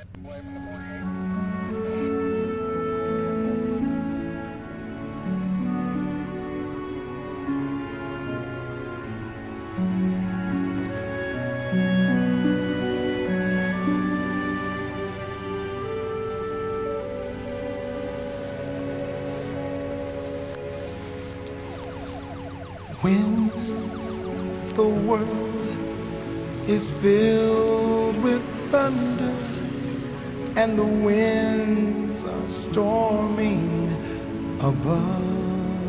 When the world is filled with thunder and the winds are storming above,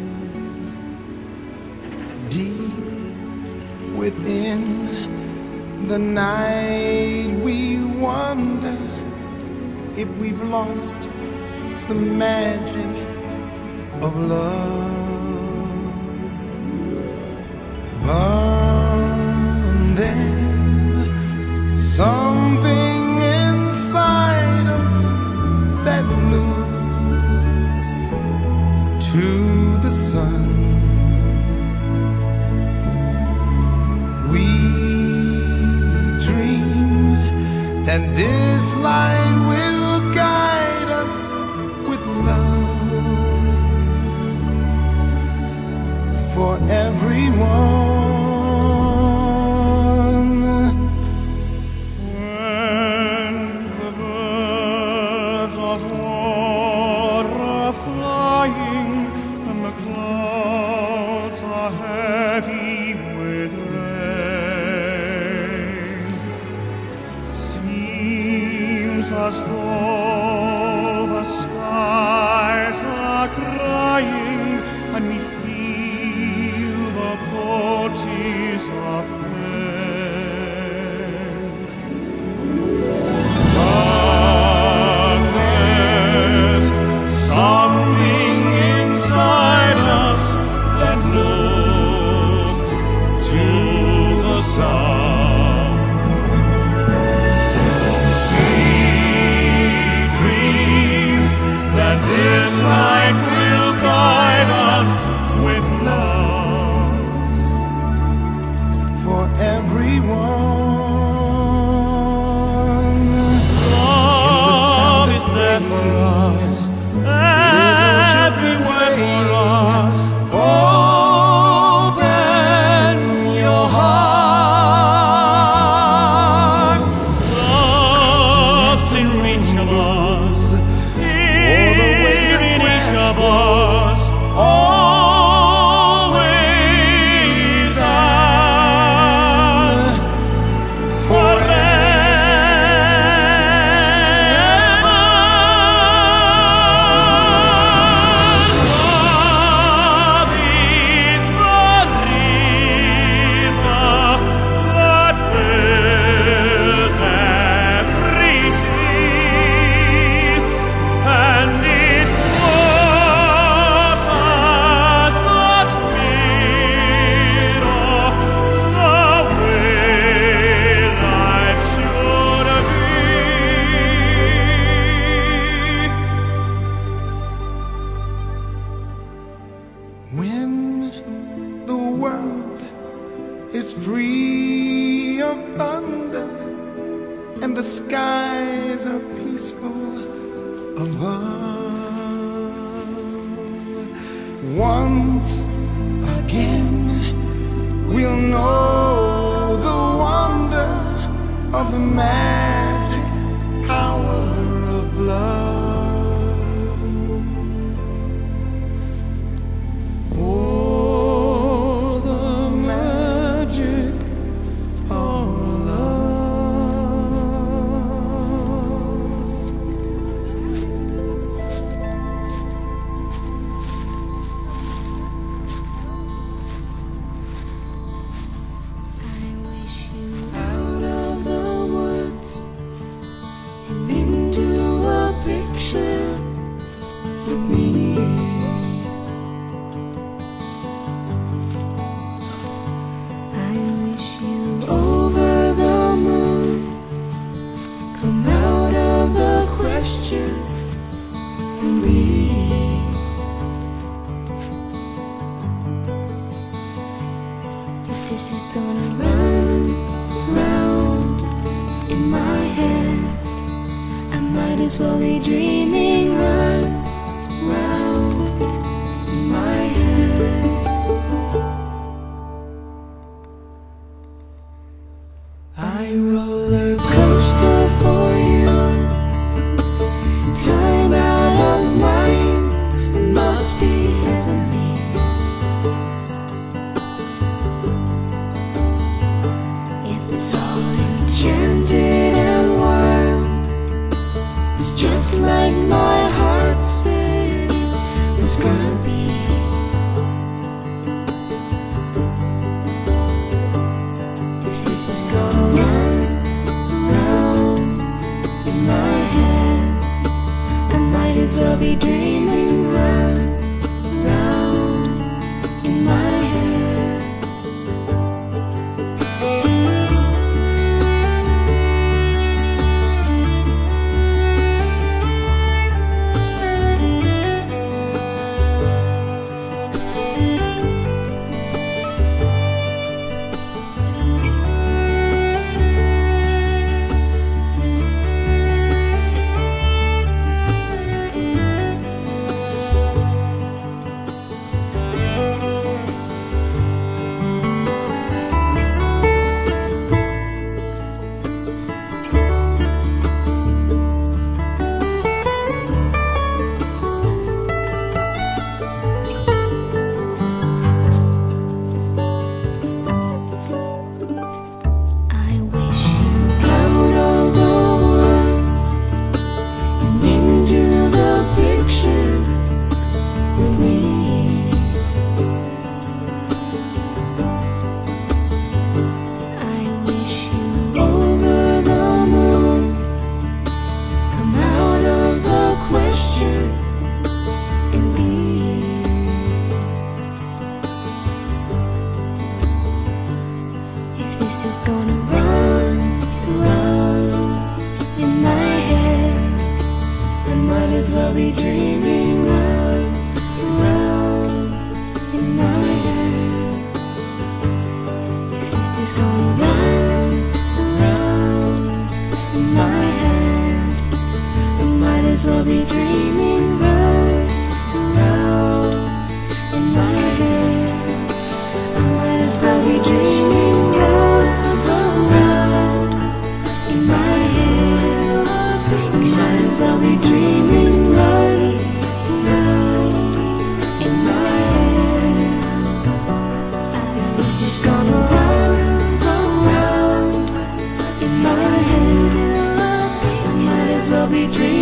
deep within the night we wonder if we've lost the magic of love. But there's something inside us that looks to the sun. We dream that this light will guide us with love for everyone. As though the skies are crying and we feel the cold tears of pain. But there's something inside us that looks to the sun. This light will guide us with love for everyone. Love is there for us, everywhere for us. Open your hearts. Love's in reach of us. Was always and forever. Love is the river that fills every sea, and it when the world is free of thunder and the skies are peaceful above, once again we'll know the wonder of the magic power of love. This is gonna run round in my head might as well be dreaming. Run round in my head. I roller coaster for you. Time out of mind, it must be heavenly. It's all enchanted and wild. It's just like my heart said it was gonna be. If this is gonna run round in my head, I might as well be dreaming. Run round in my head. It's just gonna run round in my head. I might as well be dreaming. Run round in my head. If this is gonna run round in my head, I might as well be dreaming. Run round in my head. I might as well be dreaming. I'll be dreaming. Run round in my head. If this is gonna run round in my head, I might as well be dreaming.